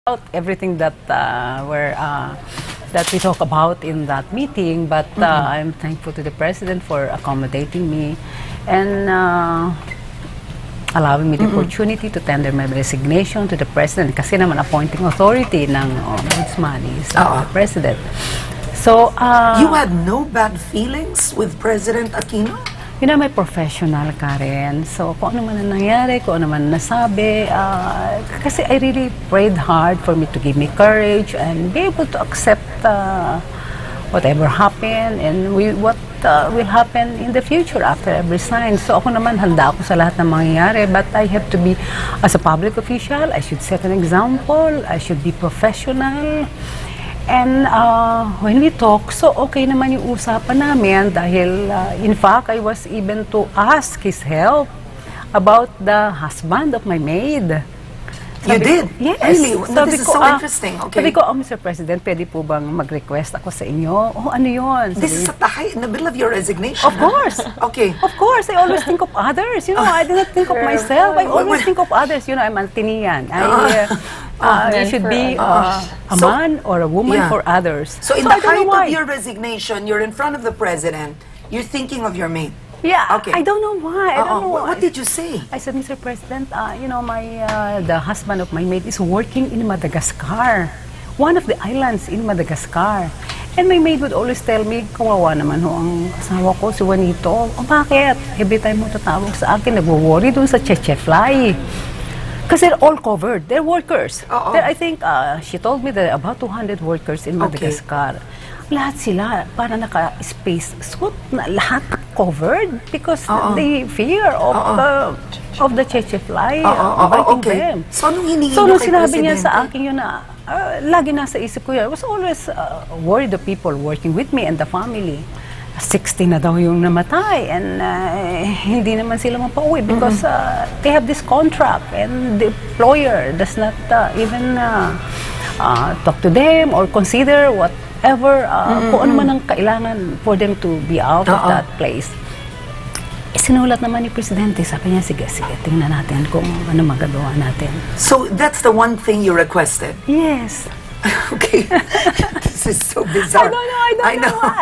everything that that we talk about in that meeting, but I'm thankful to the President for accommodating me and allowing me the opportunity to tender my resignation to the President kasi naman appointing authority ng Ombudsman is the President. So, you had no bad feelings with President Aquino? You know, may professional ka rin. So, kung ano man ang nangyari, kung ano man nasabi, kasi I really prayed hard for me to give me courage and be able to accept whatever happened and what will happen in the future after I resign. So, ako naman, handa ako sa lahat ng mangyayari, but I have to be, as a public official, I should set an example, I should be professional. And when we talk, so okay naman yung usapan namin dahil in fact, I was even to ask his help about the husband of my maid. You did? Yes. Really? No, this is so interesting. Okay. Sabi ko, Mr. President, pwede po bang mag-request ako sa inyo? Oh, ano yun? This is at the middle of your resignation. Of course. Okay. Of course. I always think of others. You know, I do not think of myself. I always think of others. You know, I'm Altinian. You should be a man or a woman for others. So in the height of your resignation, you're in front of the President, you're thinking of your mate. Yeah, okay. I don't know why. I don't know why. What did you say? I said, Mr. President, you know, the husband of my maid is working in Madagascar, one of the islands in Madagascar. And my maid would always tell me, kawawa naman ho ang asawa ko, si Juanito. Oh, bakit? Every time mo tatawag sa akin, nagwo-worry dun sa cheche fly. Kasi they're all covered. They're workers. I think she told me that about 200 workers in Madagascar. Lahat sila para naka-space suit na lahat covered because they fear of the cheche fly biting them. So nung hiningi nung sinabi niya sa akin yun na lagi nasa isip ko yun, I was always worried the people working with me and the family. 60 na daw yung namatay and hindi naman sila mapauwi because they have this contract and the employer does not even talk to them or consider whatever kung ano man ang kailangan for them to be out of that place. Sinulat naman ni Presidente, sabi niya, sige, tingnan natin kung ano magagawa natin. So that's the one thing you requested? Yes. Okay. This is so bizarre. I don't know why.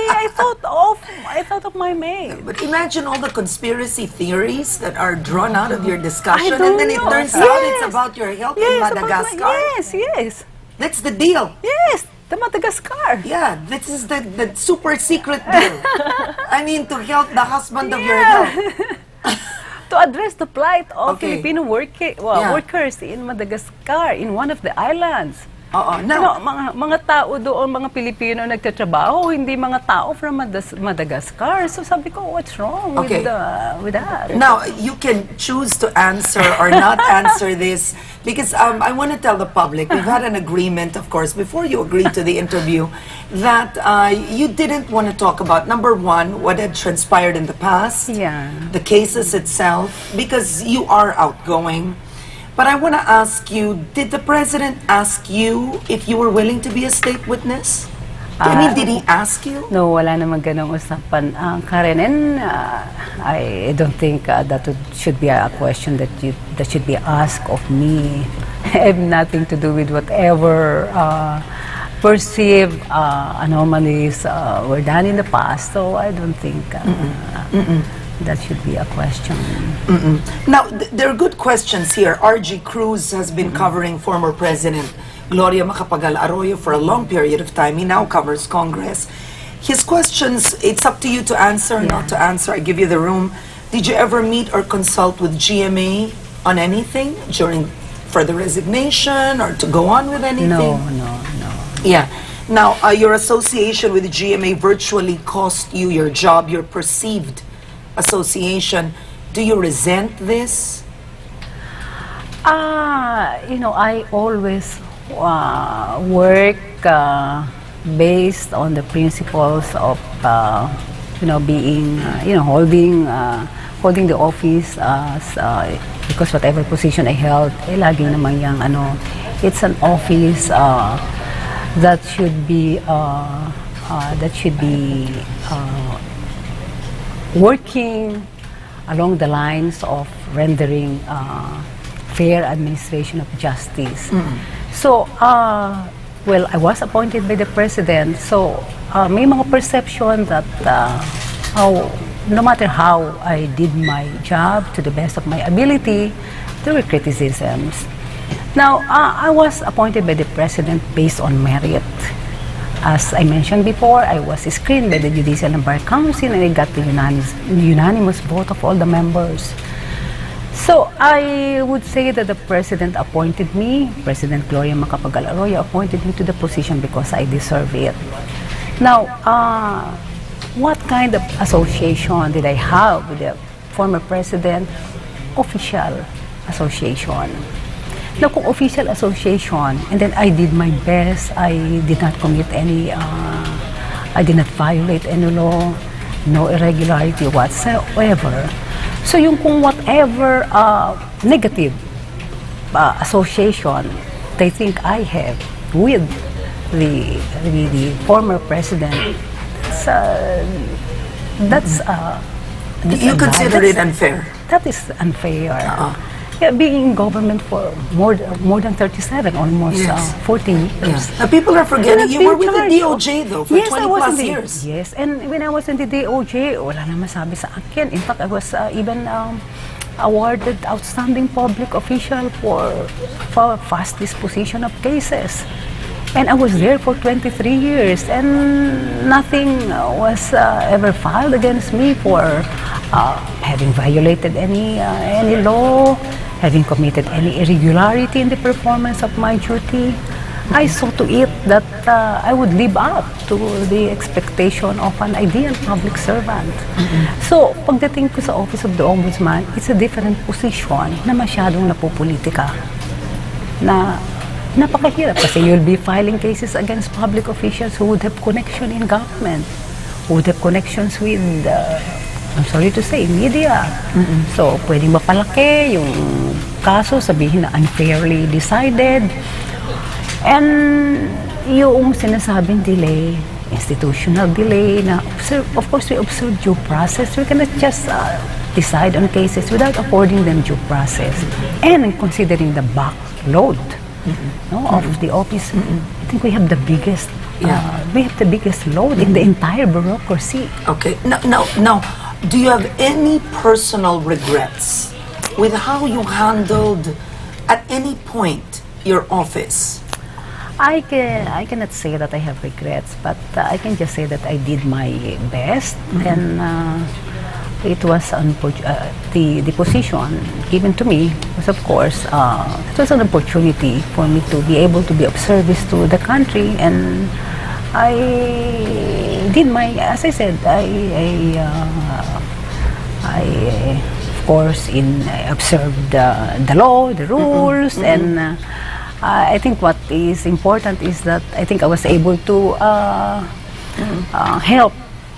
I thought of my maid. But imagine all the conspiracy theories that are drawn out of your discussion, and then it turns out it's about your help in Madagascar. Yes. That's the deal. Yes, the Madagascar. Yeah, this is the super secret deal. I mean, to help the husband of your help. To address the plight of Filipino workers in Madagascar, in one of the islands. Now, mga tao doon, mga Pilipino nagtatrabaho, hindi mga tao from Madagascar. So sabi ko, what's wrong with that? Now, you can choose to answer or not answer this because I want to tell the public, we've had an agreement, of course, before you agreed to the interview, that you didn't want to talk about, number one, what had transpired in the past, the cases itself, because you are outgoing. But I want to ask you, did the President ask you if you were willing to be a state witness? I mean, did he ask you? No, wala namang ganong usapan, Karen. And I don't think that should be a question that should be asked of me. I have nothing to do with whatever perceived anomalies were done in the past. So I don't think that should be a question. Now, there are good questions here. RG Cruz has been covering former President Gloria Macapagal-Arroyo for a long period of time. He now covers Congress. His questions, it's up to you to answer, not to answer. I give you the room. Did you ever meet or consult with GMA on anything for the resignation or to go on with anything? No. Yeah. Now, your association with GMA virtually cost you your job, your perceived association. Do you resent this? You know, I always work based on the principles of being holding the office because whatever position I held, laging naman yang it's an office that should be working along the lines of rendering fair administration of justice. So, well, I was appointed by the president. So, may mga perception that no matter how I did my job to the best of my ability, there were criticisms. Now, I was appointed by the president based on merit. As I mentioned before, I was screened by the Judicial and Bar Council, and I got the unanimous vote of all the members. So, I would say that the President appointed me, President Gloria Macapagal-Arroyo appointed me to the position because I deserve it. Now, what kind of association did I have with the former President? Official association. Now, kung official association, and then I did my best, I did not commit any, I did not violate any law, no irregularity whatsoever. So yung kung whatever negative association they think I have with the former president, that's you consider it unfair? That is unfair. Yeah, being in government for more than 37, almost Yes. 14 years. Now, people are forgetting you were with the Charged. DOJ though for Yes, 20 I was plus in the, years. Yes, and when I was in the DOJ, wala na masabi sa akin. In fact, I was even awarded outstanding public official for fast disposition of cases. And I was there for 23 years, and nothing was ever filed against me for having violated any law, having committed any irregularity in the performance of my duty. I saw to it that I would live up to the expectation of an ideal public servant. So, pagdating ko sa Office of the Ombudsman, it's a different position na masyadong napopolitika. Na napakahirap kasi you'll be filing cases against public officials who would have connection in government, who would have connections with, I'm sorry to say, media. So, pwedeng mapalaki yung kaso, sabihin na unfairly decided. And yung sinasabing delay, institutional delay, na of course we observe due process. We cannot just decide on cases without affording them due process. And considering the backload of the office, I think we have the biggest load in the entire bureaucracy. Okay. Now, do you have any personal regrets with how you handled at any point your office? I cannot say that I have regrets, but I can just say that I did my best, and it was the position given to me was, of course, it was an opportunity for me to be able to be of service to the country, and I did my, as I said, I of course observed the law, the rules, and I think what is important is that I think I was able to help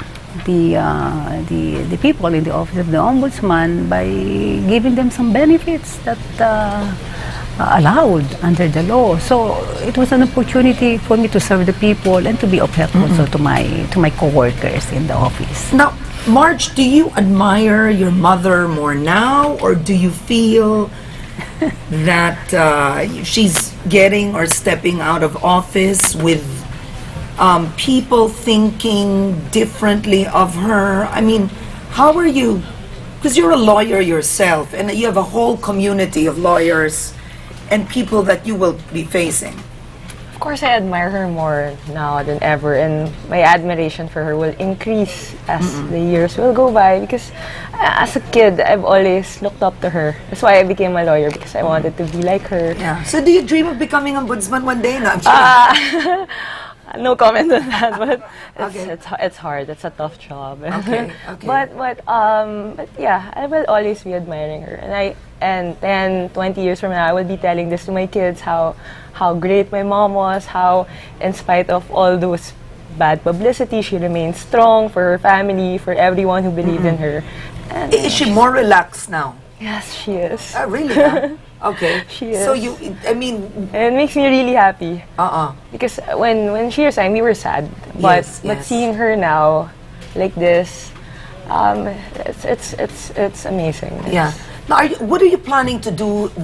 the people in the Office of the Ombudsman by giving them some benefits that allowed under the law. So it was an opportunity for me to serve the people and to be of help also to my co-workers in the office. Now, Marge, do you admire your mother more now, or do you feel that she's getting or stepping out of office with people thinking differently of her? I mean, how are you, because you're a lawyer yourself and you have a whole community of lawyers and people that you will be facing. Of course, I admire her more now than ever, and my admiration for her will increase as the years will go by, because as a kid, I've always looked up to her. That's why I became a lawyer, because I wanted to be like her. Yeah. So do you dream of becoming ombudsman one day? No, I'm kidding. No comment on that, but Okay. it's hard. It's a tough job. Okay. But yeah, I will always be admiring her, and 10, 20 years from now, I will be telling this to my kids how great my mom was, how in spite of all those bad publicity, she remained strong for her family, for everyone who believed in her. And Is she more relaxed now? yes, she is. Really? Huh? Okay. She is. So you, I mean, And it makes me really happy. Because when she resigned, we were sad. But Yes. seeing her now, like this, it's amazing. Yeah. Now, what are you planning to do?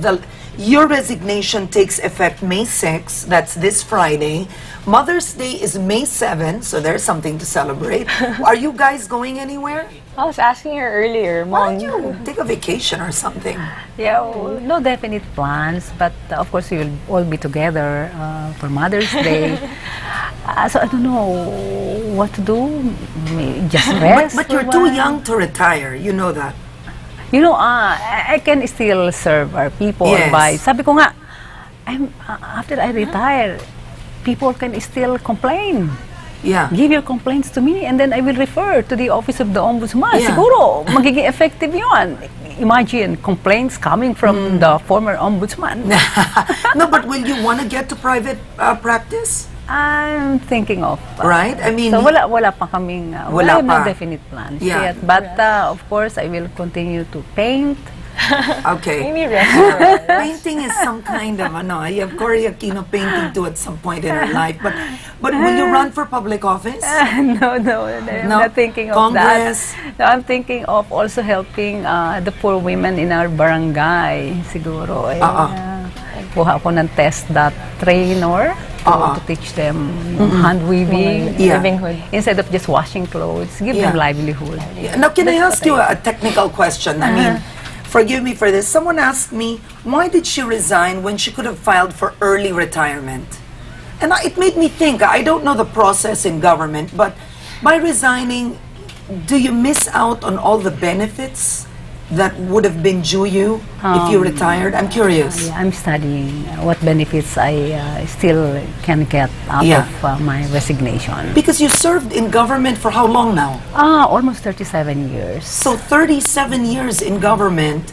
Your resignation takes effect May 6, that's this Friday. Mother's Day is May 7, so there's something to celebrate. Are you guys going anywhere? I was asking her earlier, Why Mom. don't you take a vacation or something? Yeah, no definite plans, but of course we will all be together for Mother's Day. So I don't know what to do. Just rest. But for you're a too while. young to retire, you know that. You know, I can still serve our people Yes. by, sabi ko nga, after I retire, people can still complain. Yeah. Give your complaints to me and then I will refer to the Office of the Ombudsman. Yeah. Siguro, magiging effective yun. Imagine complaints coming from the former ombudsman. No, but will you want to get to private practice? I'm thinking of. Right? I mean, so wala pa kaming, Wala I have no pa. definite plans Yeah. yet. But of course, I will continue to paint. Okay. Maybe restaurant. Painting is some kind of, you have Cory Aquino painting too at some point in her life. But will you run for public office? No, I'm No? not thinking of Congress? that. No, I'm thinking of also helping the poor women in our barangay, siguro. Kuha ako ng test that trainer to teach them hand weaving, Yeah. Livelihood. instead of just washing clothes, give Yeah. them livelihood. Yeah. Now, can I ask you a technical question? I mean, forgive me for this. Someone asked me, why did she resign when she could have filed for early retirement? And it made me think, I don't know the process in government, but by resigning, do you miss out on all the benefits that would have been due you if you retired? I'm curious. Yeah, I'm studying what benefits I still can get out Yeah. of my resignation. Because you served in government for how long now? Almost 37 years. So 37 years in government,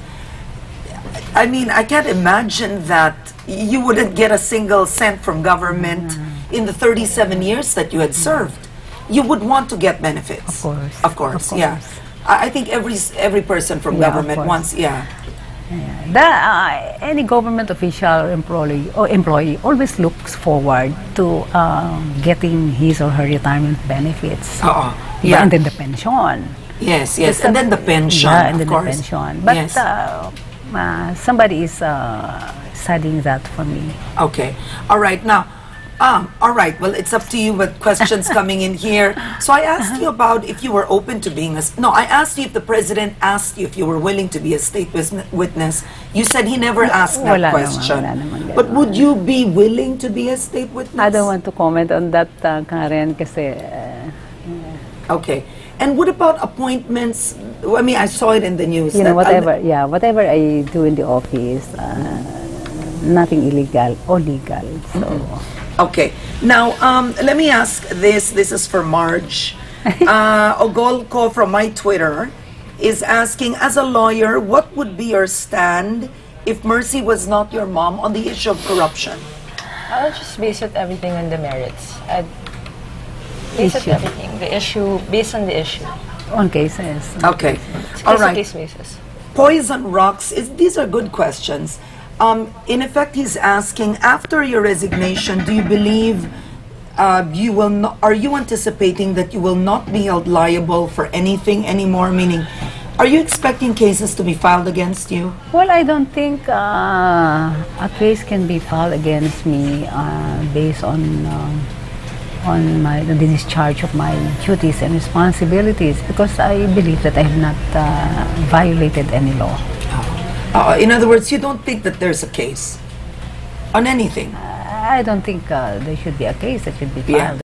I mean, I can't imagine that you wouldn't get a single cent from government in the 37 years that you had served. You would want to get benefits. Of course. Of course, Of yeah. course. I think every person from Yeah, of government course. wants, yeah. Any government official or employee always looks forward to getting his or her retirement benefits. Yeah. And then the pension. Yes, yes. And then the pension, Yeah, and of then course. the pension. But Yes. somebody is studying that for me. Okay. All right. Now, all right. Well, it's up to you, but questions coming in here. So I asked you about if you were open to being I asked you if the president asked you if you were willing to be a state witness. You said he never asked that Wala naman, question. wala naman But ganon. would you be willing to be a state witness? I don't want to comment on that, Karen, kasi Okay. And what about appointments? I mean, I saw it in the news. you know, that whatever I do in the office, nothing illegal or legal. So. Okay. Now, let me ask this. This is for Marge. Ogolko from my Twitter is asking, as a lawyer, what would be your stand if Mercy was not your mom on the issue of corruption? I'll just base it everything on the merits. I'd base it Issue. everything. The issue, based on the issue. On cases. Okay. It's All case to right. case basis. Poison rocks. These are good questions. In effect, he's asking, after your resignation, do you believe you will not, are you anticipating that you will not be held liable for anything anymore? Meaning, are you expecting cases to be filed against you? Well, I don't think a case can be filed against me based on the discharge of my duties and responsibilities, because I believe that I have not violated any law. In other words, you don't think that there's a case on anything? I don't think there should be a case that should be filed. Yeah.